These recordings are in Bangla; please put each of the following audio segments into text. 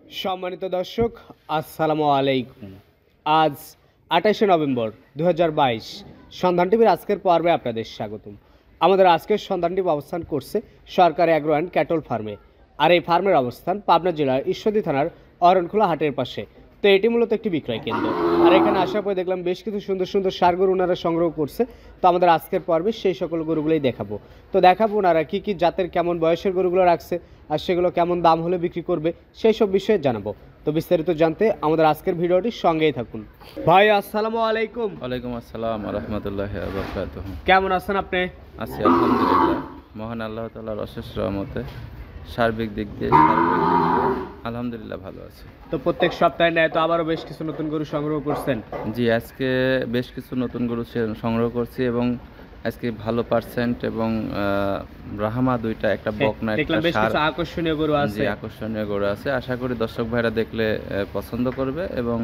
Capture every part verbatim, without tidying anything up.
সম্মানিত দর্শক, আসসালামু আলাইকুম। আজ আঠাশে নভেম্বর দু হাজার বাইশ সন্ধান টিভির আজকের পর্বে আপনাদের স্বাগতম। আমাদের আজকের সন্ধান টিভি অবস্থান করছে সরকারি অ্যাগ্রো অ্যান্ড ক্যাটল ফার্মে, আর এই ফার্মের অবস্থান পাবনা জেলার ঈশ্বরদী থানার অরণখোলা হাটের পাশে। তো এটি মূলত একটি বিক্রয় কেন্দ্র, আর এখানে আসার পরে দেখলাম বেশ কিছু সুন্দর সুন্দর ষাঁড় গরু ওনারা সংগ্রহ করছে। তো আমাদের আজকের পর্বে সেই সকল গরুগুলোই দেখাবো। তো দেখাবো ওনারা কী কী জাতের কেমন বয়সের গরুগুলো রাখছে, আর সেগুলো কেমন দাম হলে বিক্রি করবে, সেই সব বিষয়ে জানাবো। তো বিস্তারিত জানতে আমাদের আজকের ভিডিওটির সঙ্গেই থাকুন। ভাই আসসালামু আলাইকুম। ওয়ালাইকুম আসসালাম ওয়া রাহমাতুল্লাহি ওয়া বারাকাতুহু। কেমন আছেন আপনি? আছি আলহামদুলিল্লাহ, মহান আল্লাহ তাআলার অশেষ রহমতে সার্বিক দিক দিয়ে সার্বিক দিক দিয়ে আলহামদুলিল্লাহ ভালো আছে। তো প্রত্যেক সপ্তাহে নেয় তো আবারও বেশ কিছু নতুন গরু সংগ্রহ করছেন? জি, আজকে বেশ কিছু নতুন গরু সংগ্রহ করছি এবং আজকে ভালো পার্সেন্ট এবং ব্রাহ্মা দুইটা, একটা বকনা একটা ষাঁড়, আকর্ষণীয় গরু আছে। জি, আকর্ষণীয় গরু আছে। আশা করি দর্শক ভাইরা দেখলে পছন্দ করবে এবং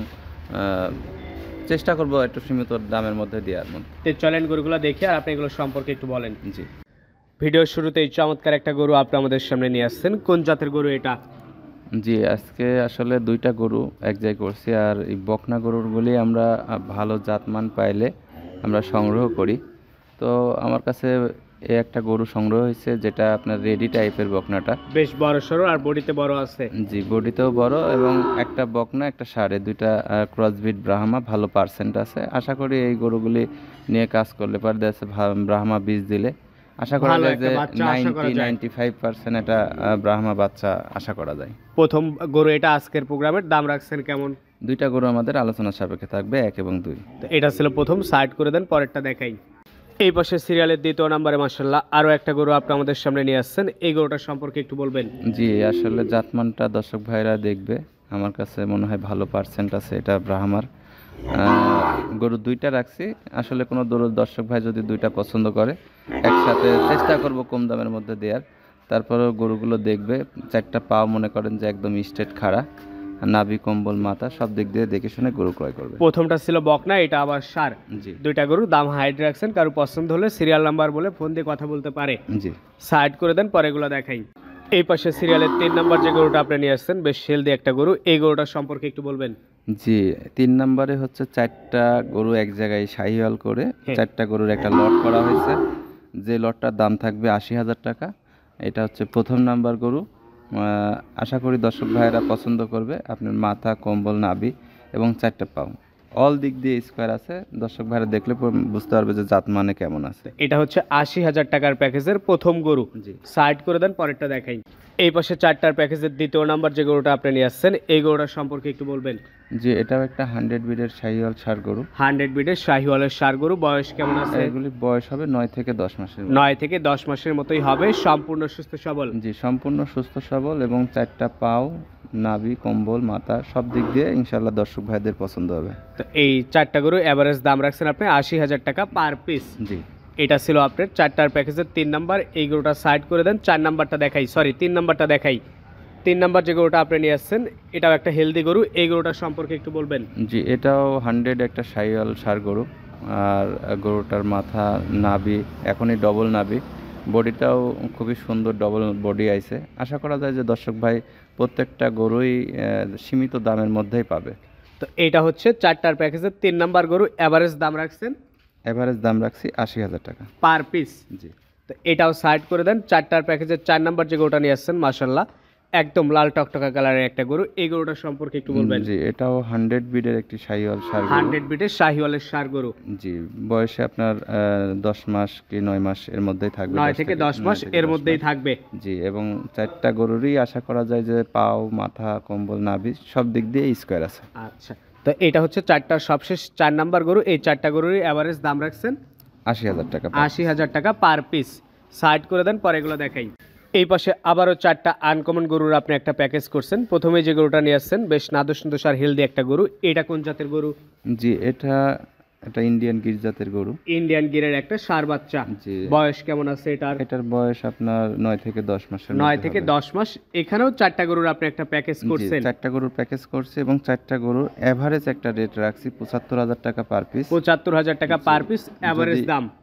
চেষ্টা করব একটু সীমিত দামের মধ্যে দেওয়ার মধ্যে। তো চলেন গরুগুলো দেখি, আর আপনি এগুলো সম্পর্কে একটু বলেন। জি, ভিডিওর শুরুতেই চমৎকার একটা গরু আপনি আমাদের সামনে নিয়ে আসছেন। কোন জাতের গরু এটা? জি, আজকে আসলে দুইটা গরু এক জায়গায় করছি, আর এই বকনা গরুরগুলি আমরা ভালো জাতমান পাইলে আমরা সংগ্রহ করি। তো আমার কাছে এই একটা গরু সংগ্রহ হয়েছে, যেটা আপনার রেডি টাইপের বকনাটা, বেশ বড় সরো আর বডিতে বড় আছে। জি, বডিতেও বড় এবং একটা বকনা একটা ষাঁড়ে দুইটা ক্রসবিট ব্রাহ্মা, ভালো পার্সেন্ট আছে। আশা করি এই গরুগুলি নিয়ে কাজ করলে পারে দেশে ব্রাহ্মা বীজ দিলে আশা করা যায় যে নাইনটি নাইনটি ফাইভ পার্সেন্ট এটা ব্রাহ্মা বাচ্চা আশা করা যায়। প্রথম গরু এটা, আজকের প্রোগ্রামের দাম রাখছেন কেমন? দুইটা গরু আমাদের আলোচনা সাপেক্ষে থাকবে, এক এবং দুই। তো এটা ছিল প্রথম, সাইড করে দেন, পরেরটা দেখাই। এই পাশে সিরিয়ালের দ্বিতীয় নম্বরে মাশাআল্লাহ আরও একটা গরু আপনি আমাদের সামনে নিয়ে আসছেন। এই গরুটার সম্পর্কে একটু বলবেন? জি, আসলে জাতমানটা দর্শক ভাইরা দেখবে, আমার কাছে মনে হয় ভালো পার্সেন্ট আছে। এটা ব্রাহ্মার গরু দুইটা রাখছি। আসলে কোনো দর্শক ভাই যদি দুইটা পছন্দ করে, একসাথে চেষ্টা করব কম দামের মধ্যে দেওয়ার। তারপরেও গরুগুলো দেখবে, চারটা পাও মনে করেন যে একদম স্ট্রেট খাড়া, নাভি কম্বল মাথা সব দিক দিয়ে দেখে শুনে গরু ক্রয় করবে। প্রথমটা ছিল বকনা, এটা আবার ষাঁড়। জি, দুইটা গরু দাম হাইড রাখছেন, কারো পছন্দ হলে সিরিয়াল নাম্বার বলে ফোন দিয়ে কথা বলতে পারে। জি, সাইড করে দেন, পরে এগুলো দেখাই। এই পাশে সিরিয়ালের তিন নাম্বার যে গরুটা আপনি নিয়ে আসছেন, বেশ হেলদি একটা গরু, এই গরুটার সম্পর্কে একটু বলবেন? জি, তিন নম্বরে হচ্ছে চারটা গরু এক জায়গায় শাহিওয়াল করে চারটা গরুর একটা লট করা হয়েছে, যে লটটার দাম থাকবে আশি হাজার টাকা। এটা হচ্ছে প্রথম নাম্বার গরু। আশা করি দর্শক ভাইয়েরা পছন্দ করবে। আপনার মাথা কম্বল নাভি এবং চারটা পাও অল দিক দিয়ে স্কোয়ার আছে। দর্শক ভাইরা দেখলে বুঝতে পারবে যে জাত মানে কেমন আছে। এটা হচ্ছে আশি হাজার টাকার প্যাকেজের প্রথম গরু। জি, সাইড করে দেন, পরেরটা দেখাই। এই পাশে চারটার প্যাকেজের দ্বিতীয় নাম্বার যে গরুটা আপনি নিয়ে আসছেন, এই গরুটার সম্পর্কে একটু বলবেন? জি, এটাও একটা হান্ড্রেড বিডের শাহিওয়াল ষাঁড় গরু। হান্ড্রেড বিডের শাহিওয়ালের ষাঁড় গরু। বয়স কেমন আছে? এগুলি বয়স হবে নয় থেকে দশ মাসের। নয় থেকে দশ মাসের মতোই হবে। সম্পূর্ণ সুস্থ সবল? জি, সম্পূর্ণ সুস্থ সবল এবং চারটা পাও নাভি কম্বল মাথা সব দিক দিয়ে ইনশাল্লাহ দর্শক ভাইদের পছন্দ হবে। তো এই চারটা গরু এভারেজ দাম রাখছেন আপনি আশি হাজার টাকা পার পিস। জি, এটা ছিল আপনার চারটার প্যাকেজের তিন নাম্বার। এই গরুটা সাইড করে দেন, চার নাম্বারটা দেখাই, সরি তিন নাম্বারটা দেখাই। তিন নাম্বার যে গরুটা আপনি নিয়ে আসছেন, এটাও একটা হেলদি গরু, এই গরুটার সম্পর্কে একটু বলবেন? জি, এটাও হান্ড্রেড একটা শাহিওয়াল ষাঁড় গরু, আর গরুটার মাথা নাভি এখনই ডবল নাভি, বডিটাও খুবই সুন্দর ডবল বডি আইছে। আশা করা যায় যে দর্শক ভাই প্রত্যেকটা গরুই সীমিত দামের মধ্যেই পাবে। তো এইটা হচ্ছে চারটার প্যাকেজের তিন নাম্বার গরু। এভারেজ দাম রাখছেন? এভারেজ দাম রাখছি আশি হাজার টাকা পার পিস। জি, তো এটাও সাইড করে দেন। চারটার প্যাকেজের চার নাম্বার যে গরুটা নিয়ে আসছেন, মাশাআল্লাহ একদম লাল টকটকা কালারের একটা গরু, এই গরুটার সম্পর্কে একটু বলবেন? জি, এটাও হান্ড্রেড বিডের একটি শাহিওয়াল ষাঁড় গরু। হান্ড্রেড বিডের শাহিওয়ালের ষাঁড় গরু। জি, বয়সে আপনার দশ মাস কি নয় মাস এর মধ্যেই থাকবে। নয় থেকে দশ মাস এর মধ্যেই থাকবে। জি, এবং চারটা গরুরই আশা করা যায় যে পাও মাথা কম্বল নাভি সব দিক দিয়ে স্কোয়ার আছে। আচ্ছা, তো এটা হচ্ছে চারটার সবশেষ চার নাম্বার গরু। এই চারটা গরুরই এভারেজ দাম রাখছেন আশি হাজার টাকা আশি হাজার টাকা পার পিস। সাইড করে দেন, পরে এগুলো দেখাই। এই পাশে আবারও চারটা আনকমন গরুর আপনি একটা প্যাকেজ করছেন। প্রথমে যে গরুটা নিয়ে আসছেন, বেশ নাদুস নাদুস আর হেলদি একটা গরু, এটা কোন জাতের গরু? জি, এটা এটা ইন্ডিয়ান গির জাতের গরু। ইন্ডিয়ান গিরের একটা ষাঁড় বাচ্চা। জি, বয়স কেমন আছে এটার? এটার বয়স আপনার নয় থেকে দশ মাসের। নয় থেকে দশ মাস। এখানেও চারটা গরুর আপনি একটা প্যাকেজ করছেন? চারটা গরুর প্যাকেজ করছে এবং চারটা গরুর এভারেজ একটা রেট রাখছি পঁচাত্তর হাজার টাকা পার পিস। পঁচাত্তর হাজার টাকা পার পিস এভারেজ দাম।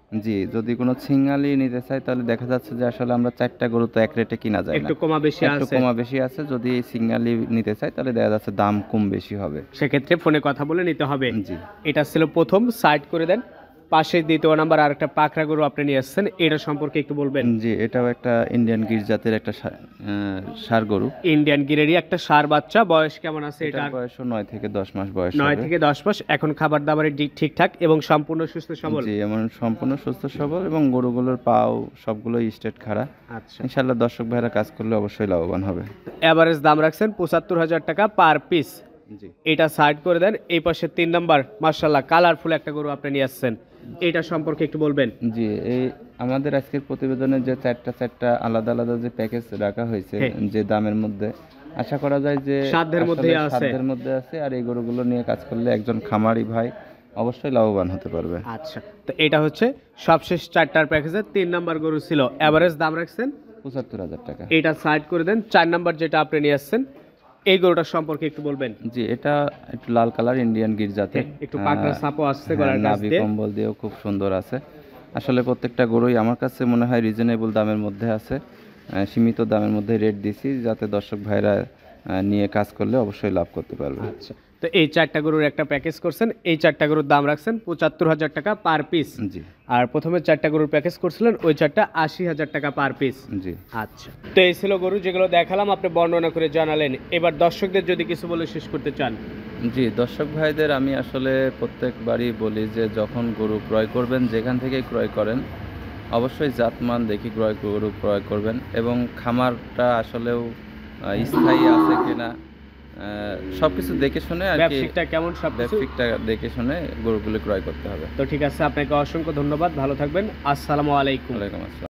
জি, যদি কোনো সিঙ্গালি নিতে চাই তাহলে দেখা যাচ্ছে যে আসলে আমরা চারটা গরু তো এক রেটে কিনা যায় না, একটু কমা বেশি একটু আছে। কমা বেশি আছে। যদি সিঙ্গালি নিতে চাই তাহলে দেখা যাচ্ছে দাম কম বেশি হবে। সেক্ষেত্রে ফোনে কথা বলে নিতে হবে। জি এটা ছিল প্রথম, সাইড করে দেন। পাশে দ্বিতীয় নাম্বার আর একটা পাকড়া গরু আপনি নিয়ে আসছেন, এটা সম্পর্কে একটু বলবেন। জি, এটাও একটা ইন্ডিয়ান গির জাতের একটা সা- আহ, ষাঁড় গরু। ইন্ডিয়ান গিরেরই একটা ষাঁড় বাচ্চা, বয়স কেমন আছে এটার এটার? বয়স নয় থেকে দশ মাস বয়স নয় হবে। থেকে দশ মাস। এখন খাবার দাবারের দিক ঠিকঠাক এবং সম্পূর্ণ সুস্থ সবল। জি, এমন সম্পূর্ণ সুস্থ সবল এবং গরুগুলোর পাও সবগুলোই স্ট্রেট খাড়া। আচ্ছা, ইনশাল্লাহ দর্শক ভাইরা কাজ করলে অবশ্যই লাভবান হবে। এভারেজ দাম রাখছেন পঁচাত্তর হাজার টাকা পার পিস। জি এটা সাইড করে দেন। এই পাশে তিন নাম্বার মার্শাল্লাহ কালারফুল একটা গরু আপনি নিয়ে আসছেন, এটা সম্পর্কে একটু বলবেন। জি এই আমাদের আজকের প্রতিবেদনে যে চারটা চারটা আলাদা আলাদা যে প্যাকেজ রাখা হয়েছে, হ্যাঁ। যে দামের মধ্যে আশা করা যায় যে সাধ্যের আসলে মধ্যেই আছে। সাধ্যের মধ্যে আছে। আর এই গরুগুলো নিয়ে কাজ করলে একজন খামারি ভাই অবশ্যই লাভবান হতে পারবে। আচ্ছা, তো এটা হচ্ছে সবশেষ চারটার প্যাকেজের তিন নাম্বার গরু ছিল, এভারেজ দাম রাখছেন পঁচাত্তর হাজার টাকা। এটা সাইড করে দেন। চার নাম্বার যেটা আপনি নিয়ে আসছেন, এই গরুটার সম্পর্কে একটু বলবেন। জি, এটা একটু লাল কালার ইন্ডিয়ান গির জাতের, একটু পাকড়া সাপও আসছে হ্যাঁ, গলার কাছ নাভি দিয়ে। কম্বল দিয়েও খুব সুন্দর আছে। আসলে প্রত্যেকটা গরুই আমার কাছে মনে হয় রিজনেবল দামের মধ্যে আছে। আহ, সীমিত দামের মধ্যে রেট দিছি যাতে দর্শক ভাইরা আহ, নিয়ে কাজ করলে অবশ্যই লাভ করতে পারবে। আচ্ছা, তো এই চারটা গরুর একটা প্যাকেজ করছেন, এই চারটা গরুর দাম রাখছেন পঁচাত্তর হাজার টাকা পার পিস। জি আর প্রথমে চারটা গরুর প্যাকেজ করছিলেন, ওই চারটা আশি হাজার টাকা পার পিস। জি আচ্ছা, তো এই ছিল গরু যেগুলো দেখালাম, আপনি বর্ণনা করে জানালেন। এবার দর্শকদের যদি কিছু বলে শেষ করতে চান। জি দর্শক ভাইদের আমি আসলে প্রত্যেকবারই বলি যে যখন গরু ক্রয় করবেন, যেখান থেকেই ক্রয় করেন অবশ্যই জাতমান দেখি ক্রয় গরু ক্রয় করবেন এবং খামারটা আসলেও আহ, স্থায়ী আছে কিনা সব কিছু দেখে শুনে আর কি, ব্যবসায়িকটা কেমন সব কিছু। ব্যবসায়িকটা দেখে শুনে গরুগুলো ক্রয় করতে হবে। তো ঠিক আছে, আপনাকে অসংখ্য ধন্যবাদ, ভালো থাকবেন। আসসালামু আলাইকুম। ওয়ালাইকুম আসসালাম।